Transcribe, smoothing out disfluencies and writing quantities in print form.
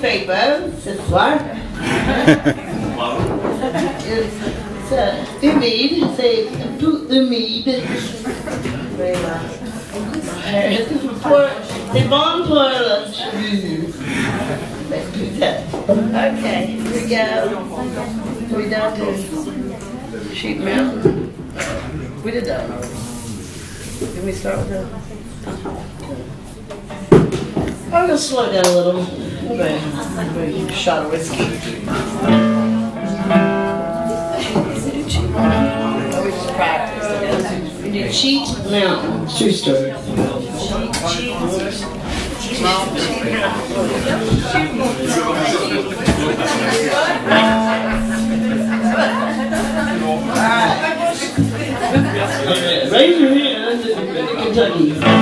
paper ce soir. C'est humide, c'est tout humide. C'est bon pour le cheveu. Okay, here we go. We down to sheet metal. We did that. Did we start with that? I'm gonna slow it down a little. Maybe a shot of whiskey. Oh, we just practiced. We do cheat now. True story. Alright. Raise your hand in Kentucky.